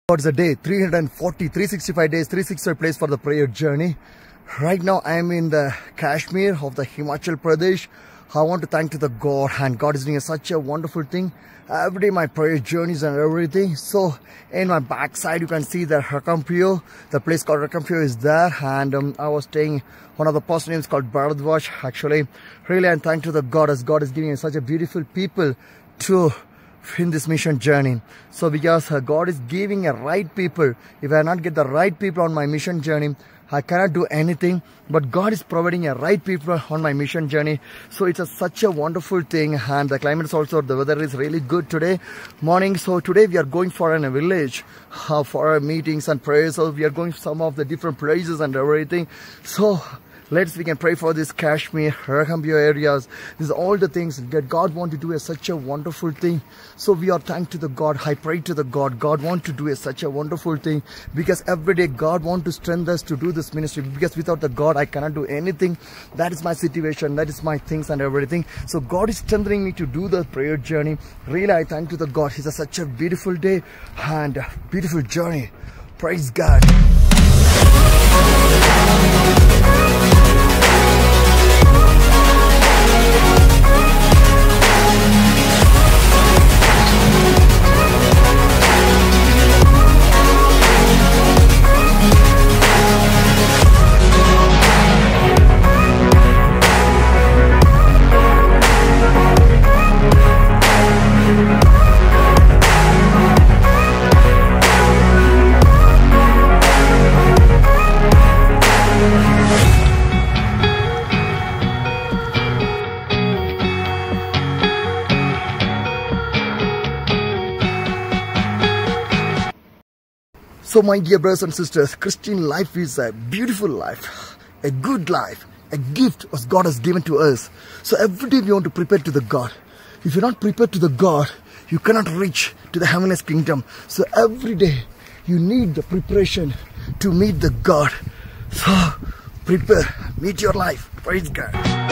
It's a day, 340, 365 days, 365 place for the prayer journey. Right now I am in the Kashmir of the Himachal Pradesh. I want to thank to the God, and God is doing such a wonderful thing. Every day my prayer journeys and everything. So in my backside you can see the Rakampio, the place called Rakampio is there, and I was staying, one of the person names called Bharadwaj. Actually, really I'm thankful to the God, as God is giving such a beautiful people to in this mission journey. So because God is giving a right people, if I not get the right people on my mission journey, I cannot do anything. But God is providing a right people on my mission journey. So it's such a wonderful thing, and the climate is also, the weather is really good today morning. So today we are going for a village for our meetings and prayers. So we are going some of the different places and everything. So we can pray for this Kashmir, Rakampio areas. These are all the things that God wants to do such a wonderful thing. So we are thankful to the God. I pray to the God. God wants to do such a wonderful thing, because every day God wants to strengthen us to do this ministry. Because without the God, I cannot do anything. That is my situation. That is my things and everything. So God is strengthening me to do the prayer journey. Really, I thank to the God. It's such a beautiful day and a beautiful journey. Praise God. So my dear brothers and sisters, Christian life is a beautiful life, a good life, a gift as God has given to us. So every day we want to prepare to the God. If you're not prepared to the God, you cannot reach to the heavenly kingdom. So every day you need the preparation to meet the God. So prepare, meet your life. Praise God.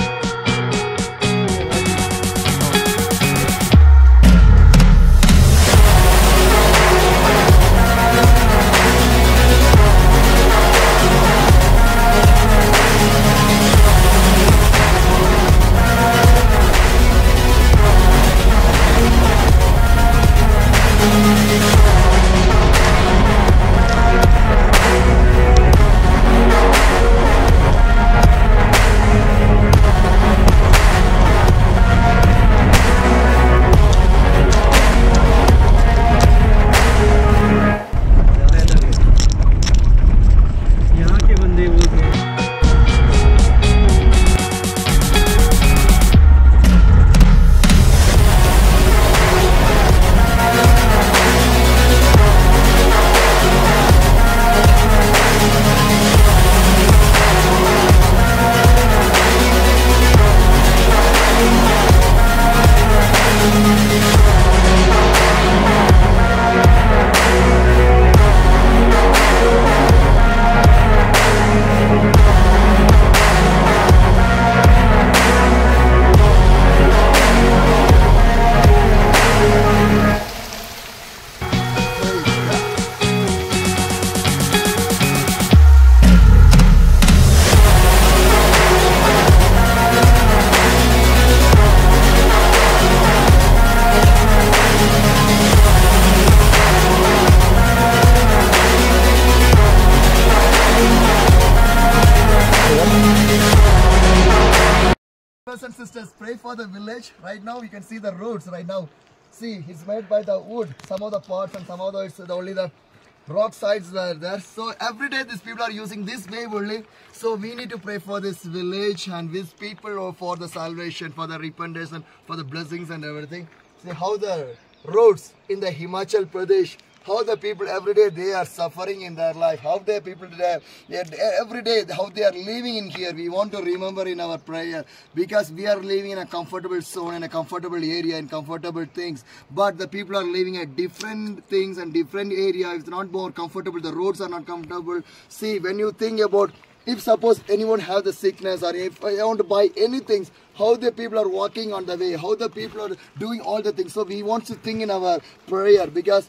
Brothers and sisters, pray for the village. Right now we can see the roads right now. See, it's made by the wood. Some of the parts and some of the, it's only the rock sides were there. So every day these people are using this way only. So we need to pray for this village and these people for the salvation, for the repentance and for the blessings and everything. See how the roads in the Himachal Pradesh, how the people every day they are suffering in their life, how the people today, every day how they are living in here. We want to remember in our prayer, because we are living in a comfortable zone, in a comfortable area, in comfortable things, but the people are living at different things and different areas. It's not more comfortable, the roads are not comfortable. See, when you think about, if suppose anyone have the sickness, or if I want to buy anything, how the people are walking on the way, how the people are doing all the things. So we want to think in our prayer, because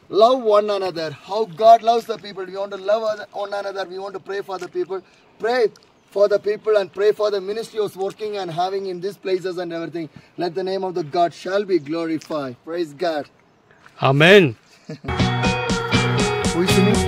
love one another. How God loves the people. We want to love one another. We want to pray for the people. Pray for the people and pray for the ministry who's working and having in these places and everything. Let the name of the God shall be glorified. Praise God. Amen. Who is singing?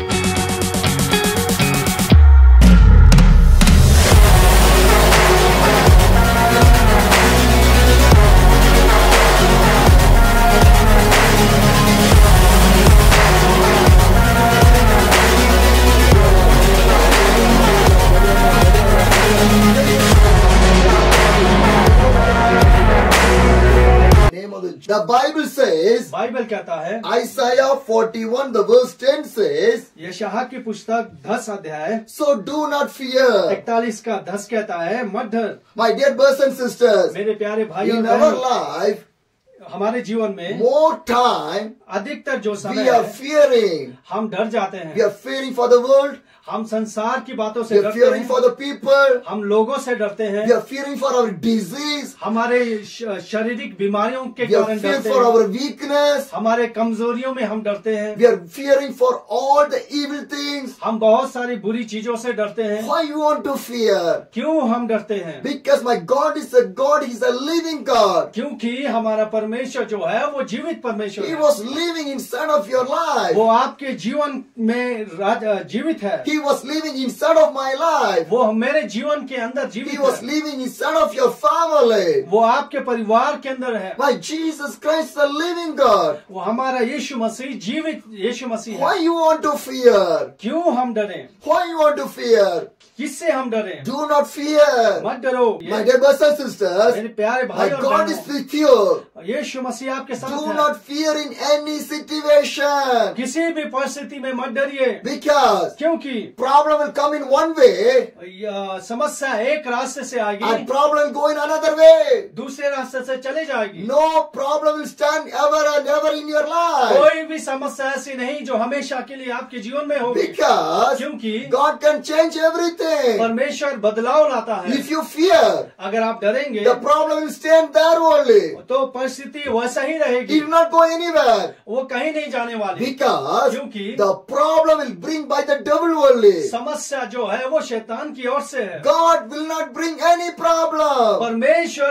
The Bible says, Bible कहता है, Isaiah 41 the verse 10 says, यशायाह की पुस्तक 10 अध्याय so do not fear. 41 का 10 कहता है, मत डर। My dear brothers and sisters, मेरे प्यारे भाइयों in और our बहनों, life, हमारे जीवन में more time अधिकतर जो we समय are है, fearing. हम डर जाते We हैं। are fearing for the world. हम संसार की बातों We से are डरते fearing हैं, for the people. हम लोगों से डरते हैं, We are fearing for our disease. हमारे शारीरिक बीमारियों के We are कारण fearing डरते for हैं, our weakness. हमारे कमजोरियों में हम डरते हैं, We are fearing for all the evil things. हम बहुत सारी बुरी चीजों से डरते हैं। Why you want to fear? क्यों हम डरते हैं? Because my God is a God. He's a living God. क्योंकि हमारा परमेश्वर जो है वो जीवित परमेश्वर He है। was living inside of your life. वो आपके जीवन में जीवित है। He was living inside of my life. वो मेरे जीवन के अंदर He जीवित was है। living inside of your family. वो आपके परिवार के अंदर है। My Jesus Christ, the living God. वो हमारा यीशु मसीह जीवित यीशु मसीह Why है। you want to fear? क्यों हम डरें? Why you want to fear? किससे हम डरें? Do not fear. मत डरो। My dear brothers and sisters, मेरे प्यारे my भाई और God is बहनों, with you. यीशु मसीह आपके साथ Do है। not fear in any situation. किसी भी परिस्थिति में मत डरिए, Because क्योंकि problem will come in one way समस्या एक रास्ते से आएगी, and problem will go in another way. दूसरे रास्ते से चले जाएगी। No problem will stand ever and ever in your life. कोई भी समस्या ऐसी नहीं जो हमेशा के लिए आपके जीवन में होगी, Because क्योंकि God can change everything. परमेश्वर बदलाव लाता है। If you fear, अगर आप डरेंगे the problem will stand there only. तो परिस्थिति वैसा ही It रहेगी, will not go anywhere. वो कहीं नहीं जाने वाली, Because क्योंकि the problem will bring by the devil only. समस्या जो है वो शैतान की ओर से है। God will not bring any problem. परमेश्वर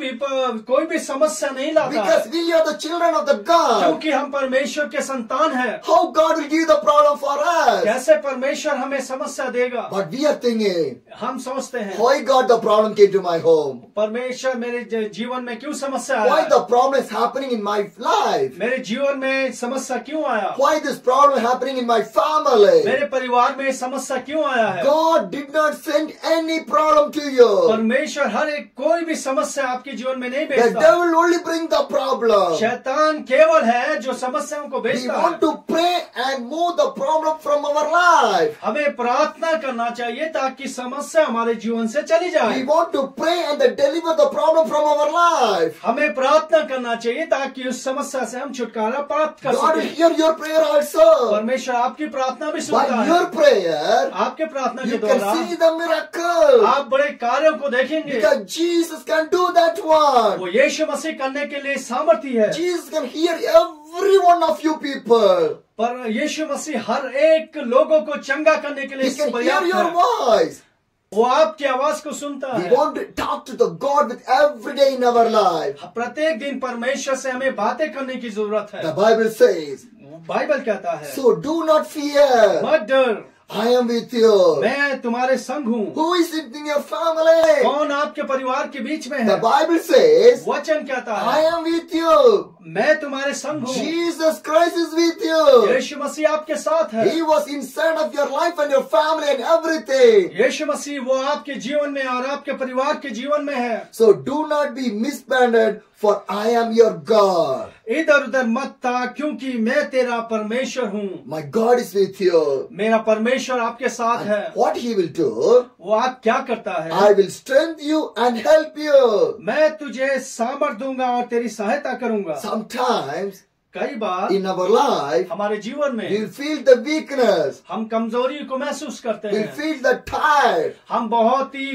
कोई भी समस्या नहीं लाता है, Because we are the children of the God. क्योंकि हम परमेश्वर के संतान हैं। How God will give the problem for us? कैसे परमेश्वर हमें समस्या देगा? But we are thinking, हम सोचते हैं why God the problem came to my home? परमेश्वर मेरे जीवन में क्यों समस्या Why आया? the problem is happening in my life? मेरे जीवन में समस्या क्यों आया? Why this problem happening in my family? मेरे परिवार में समस्या क्यों आया है? God did not send any problem to you. परमेश्वर हर एक कोई भी समस्या आपके जीवन में नहीं The भेजता। devil only bring the problem. शैतान केवल है जो समस्याओं को We भेजता है। want to pray and move the problem from our life. हमें प्रार्थना करना चाहिए ताकि समस्या हमारे जीवन से चली जाए। We want to pray and then deliver the problem from our life. हमें प्रार्थना करना चाहिए ताकि उस समस्या से हम छुटकारा प्राप्त कर God will सकें। hear your prayer also. परमेश्वर आपकी प्रार्थना भी सुनता By है। your prayer, आपके प्रार्थना के you can द्वारा see the miracle. आप बड़े कार्यों को देखेंगे। Because Jesus can do that one. वो यीशु मसीह करने के लिए सामर्थ्य है। Jesus can hear every one of you people. पर यीशु मसीह हर एक लोगों को चंगा करने के लिए He can hear पर्याप्त your है। voice. वो आपकी आवाज को सुनता We है। want to talk to the God with every day in our life. प्रत्येक दिन परमेश्वर से हमें बातें करने की जरूरत The है। Bible says, बाइबल कहता है, so do not fear. मत डर, I am with you. मैं तुम्हारे संग हूँ। Who is it in your family? कौन आपके परिवार के बीच में The है? Bible says, वचन कहता I है, am with you. मैं तुम्हारे संग हूँ। Jesus Christ is with you. यीशु मसीह आपके साथ है। He was inside of your life and your family and everything. यीशु मसीह वो आपके जीवन में और आपके परिवार के जीवन में है। So do not be misbanded, for I am your God. इधर उधर मत था, क्योंकि मैं तेरा परमेश्वर हूँ। My God is with you. मेरा परमेश्वर आपके साथ है। What He will do, वो आप क्या करता है? I will strengthen you and help you. मैं तुझे सामर्थ दूंगा और तेरी सहायता करूंगा। Sometimes कई बार in our life, हमारे जीवन में we'll feel the weakness, हम कमजोरी को महसूस करते we'll हैं, feel the tired, हम बहुत ही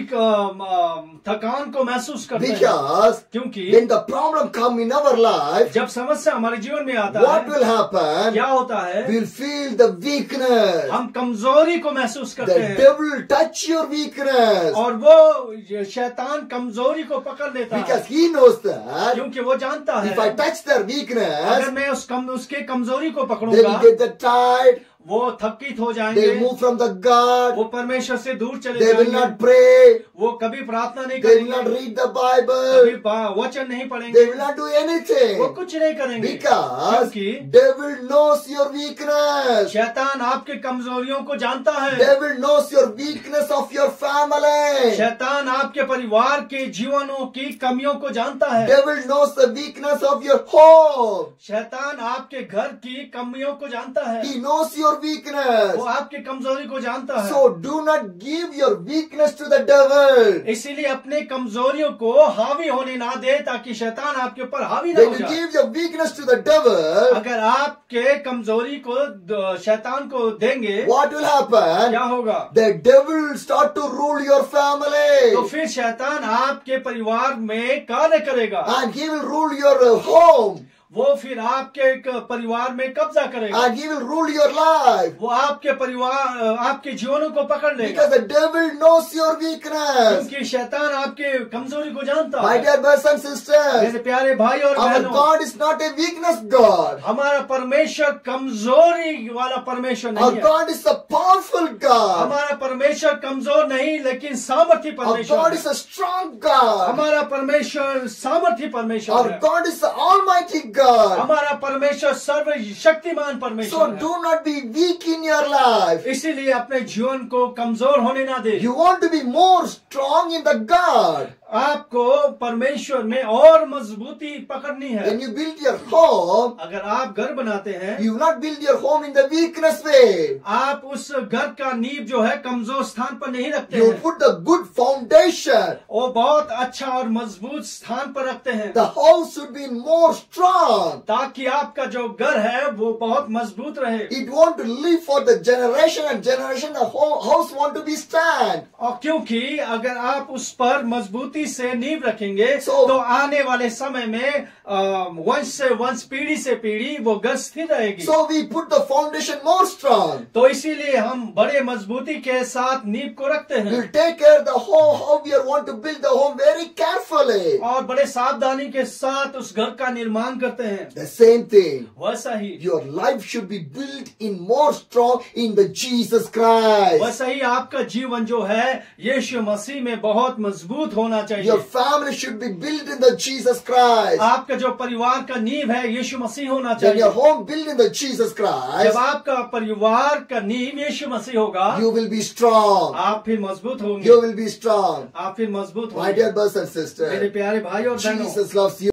थकान को महसूस करते हैं, because क्योंकि when the problem come in our life, जब समस्या हमारे जीवन में आता what है will happen? क्या होता है, We'll feel the weakness. हम कमजोरी को महसूस करते The हैं devil will touch your weakness और वो शैतान कमजोरी को पकड़ लेता है, because he knows that क्योंकि वो जानता if I है touch their अगर weakness, मैं उसके कमजोरी को they पकड़ूंगा will get the tired, वो थकित हो they जाएंगे, will move from the God, वो परमेश्वर से दूर चले they will जाएंगे, not pray, वो कभी प्रार्थना नहीं they will not करेंगे, read the कभी Bible, वचन नहीं they पढ़ेंगे, will not do वो anything कुछ नहीं करेंगे, because क्योंकि devil knows your weakness. शैतान आपके कमजोरियों को जानता है, Devil knows your weakness of your family. शैतान आपके परिवार के जीवनों की कमियों को जानता है, Devil knows the weakness of your home. शैतान आपके घर की कमियों को जानता है, He knows your weakness. वो आपकी कमजोरी को जानता है, So do not give your weakness to the devil. इसीलिए अपने कमजोरियों को हावी होने ना दे ताकि शैतान आपके ऊपर हावी ना When हो you जाए। give your weakness to the devil, अगर आपके कमजोरी को शैतान को देंगे what will happen? क्या होगा? The devil will start to rule your तो family. फिर शैतान आपके परिवार में कार्य करेगा, And he will rule your home. वो फिर आपके परिवार में कब्जा करेगा, And he will rule your life. वो आपके परिवार आपके जीवनों को पकड़ लेगा, Because the devil knows your weakness. क्योंकि शैतान आपके कमजोरी को जानता My है। dear brothers and sisters, मेरे प्यारे भाई और our बहनों, God is not a weakness God. हमारा परमेश्वर कमजोरी वाला परमेश्वर नहीं Our है, God is a powerful God. हमारा परमेश्वर कमजोर नहीं लेकिन सामर्थी Our परमेश्वर God है। is a strong God. हमारा परमेश्वर सामर्थी परमेश्वर Our है, God is the Almighty God. हमारा परमेश्वर सर्वशक्तिमान So परमेश्वर है। do not be weak in your life. इसीलिए अपने जीवन को कमजोर होने ना दे। You want to be more strong in the God. आपको परमेश्वर में और मजबूती पकड़नी है। When you build your home, अगर आप घर बनाते हैं, you will not build your home in the weakness way. आप उस घर का नींव जो है कमजोर स्थान पर नहीं रखते You हैं, put the good foundation. वो बहुत अच्छा और मजबूत स्थान पर रखते हैं, The house should be more strong. ताकि आपका जो घर है वो बहुत मजबूत रहे। It want to live for the generation and generation. The whole house want to be stand. और क्योंकि अगर आप उस पर मजबूती से नींव रखेंगे So- तो आने वाले समय में वंश से वंश, पीढ़ी से पीढ़ी वो घर स्थिर रहेगी। So we put the foundation more strong. तो इसीलिए हम बड़े मजबूती के साथ नींव को रखते हैं We'll take care of the whole how we want to build the home very carefully. और बड़े सावधानी के साथ उस घर का निर्माण करते हैं। The same thing. वैसा ही Your life should be built in more strong in the Jesus Christ. वैसा ही आपका जीवन जो है यीशु मसीह में बहुत मजबूत होना Your चाहिए। family should be built in the Jesus Christ. आपका जो परिवार का नींव है यीशु मसीह होना When चाहिए। your home built in the Jesus जब Christ, आपका परिवार का नींव यीशु मसीह होगा, you will be strong. आप फिर मजबूत होंगे, You will be strong. आप फिर मजबूत My होंगे। dear brothers and मेरे sisters, प्यारे भाई और बहनों, Jesus loves you.